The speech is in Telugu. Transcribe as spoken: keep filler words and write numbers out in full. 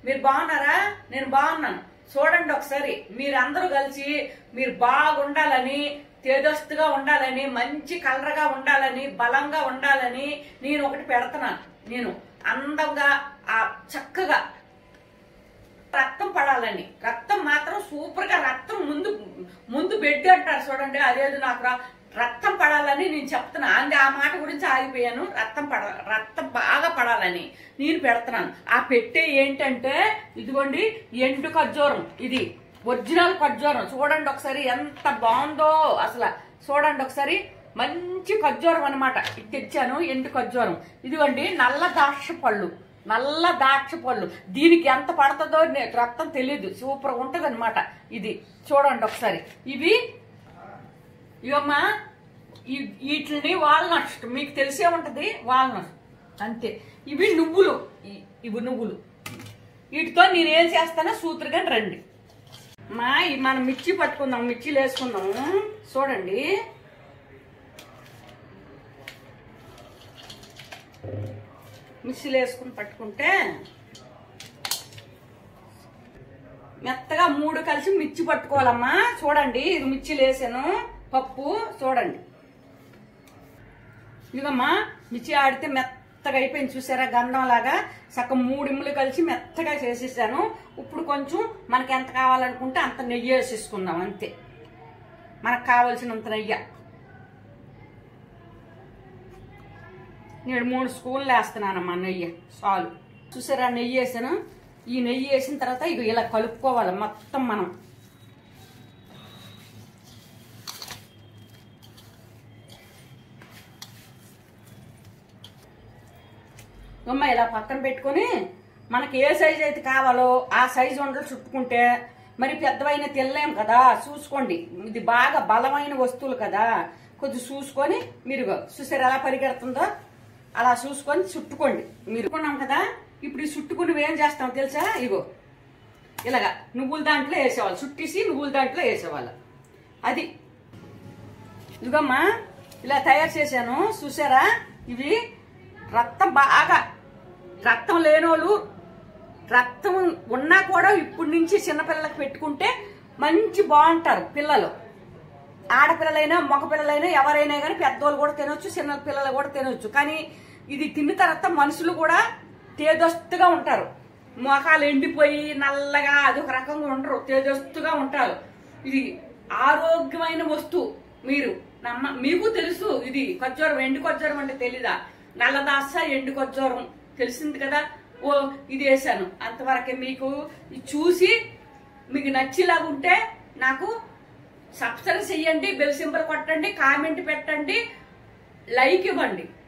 మీరు బాగున్నారా? నేను బాగున్నాను. చూడండి ఒకసారి, మీరందరూ కలిసి మీరు బాగుండాలని, తేజస్సుగా ఉండాలని, మంచి కలర్గా ఉండాలని, బలంగా ఉండాలని నేను ఒకటి పెడుతున్నాను. నేను అందంగా ఆ చక్కగా రక్తం పడాలని, రక్తం మాత్రం సూపర్ గా రక్తం ముందు ముందు బెడ్ అంటారు చూడండి, అదేది నాకు రక్తం పడాలని నేను చెప్తున్నా. అంతే, ఆ మాట గురించి ఆగిపోయాను. రక్తం పడ రక్తం బాగా పడాలని నేను పెడుతున్నాను. ఆ పెట్టే ఏంటంటే ఇదిగోండి ఎండు ఖర్జూరం, ఇది ఒరిజినల్ ఖర్జూరం. చూడండి ఒకసారి ఎంత బాగుందో అసలు. చూడండి ఒకసారి, మంచి ఖర్జూరం అనమాట. ఇది తెచ్చాను ఎండు ఖర్జూరం. ఇదిగోండి నల్ల ద్రాక్ష పళ్ళు, నల్ల ద్రాక్ష పళ్ళు. దీనికి ఎంత పడుతుందో రక్తం తెలియదు, సూపర్ ఉంటది అనమాట. ఇది చూడండి ఒకసారి. ఇవి ఇవమ్మా, వీటిని వాల్నట్స్, మీకు తెలిసే ఉంటది వాల్నట్స్, అంతే. ఇవి నువ్వులు, ఇవి నువ్వులు. వీటితో నేనేం చేస్తానో సూత్రుగా రండి మా. మనం మిర్చి పట్టుకుందాం, మిర్చిలు వేసుకుందాము. చూడండి మిర్చిలు వేసుకుని పట్టుకుంటే మెత్తగా మూడు కలిసి మిర్చి పట్టుకోవాలమ్మా. చూడండి, ఇది మిర్చిలు వేసాను, పప్పు. చూడండి ఇదమ్మా, మిర్చి ఆడితే మెత్తగా అయిపోయింది చూసారా, గంధం లాగా. సగం మూడు ఇమ్ములు కలిసి మెత్తగా చేసేసాను. ఇప్పుడు కొంచెం మనకి ఎంత కావాలనుకుంటే అంత నెయ్యి వేసేసుకుందాం, అంతే. మనకు కావాల్సినంత నెయ్యి నేను మూడు స్పూన్లు వేస్తున్నానమ్మా నెయ్యి, చాలు. చూసారా నెయ్యి వేసాను. ఈ నెయ్యి వేసిన తర్వాత ఇక ఇలా కలుపుకోవాలి మొత్తం మనం. అమ్మ ఇలా పక్కన పెట్టుకొని మనకి ఏ సైజు అయితే కావాలో ఆ సైజు ఉండలు చుట్టుకుంటే, మరి పెద్దవైన తినలేం కదా, చూసుకోండి. ఇది బాగా బలమైన వస్తువులు కదా, కొంచెం చూసుకొని మీరు చూసారు ఎలా పరిగెడుతుందో అలా చూసుకొని చుట్టుకోండి. మీరు కొన్నాం కదా, ఇప్పుడు ఈ చుట్టుకుని ఏం చేస్తాం తెలుసా? ఇగో ఇలాగా నువ్వుల దాంట్లో వేసేవాళ్ళు, చుట్టేసి నువ్వుల దాంట్లో వేసేవాళ్ళు. అది ఇదిగమ్మా ఇలా తయారు చేశాను చూసారా. ఇవి రక్తం బాగా, రక్తం లేనోళ్ళు, రక్తం ఉన్నా కూడా ఇప్పటి నుంచి చిన్నపిల్లలకు పెట్టుకుంటే మంచి బాగుంటారు పిల్లలు. ఆడపిల్లలైనా మగపిల్లలైనా ఎవరైనా కానీ పెద్దోళ్ళు కూడా తినొచ్చు, చిన్న పిల్లలు కూడా తినొచ్చు. కానీ ఇది తిన్న తర్వాత మనుషులు కూడా తేజస్సుగా ఉంటారు. మొఖాలు ఎండిపోయి నల్లగా అదొక రకంగా ఉండరు, తేజస్సుగా ఉంటారు. ఇది ఆరోగ్యమైన వస్తువు. మీరు నమ్మ, మీకు తెలుసు ఇది ఖర్జూరం, ఎండు ఖర్జూరం అంటే తెలీదా? నల్లదాస ఎండు ఖర్జూరం తెలిసింది కదా. ఓ ఇది వేసాను అంతవరకే. మీకు చూసి మీకు నచ్చేలాగా ఉంటే నాకు సబ్స్క్రైబ్ చెయ్యండి, బెల్ సింబల్ కొట్టండి, కామెంట్ పెట్టండి, లైక్ ఇవ్వండి.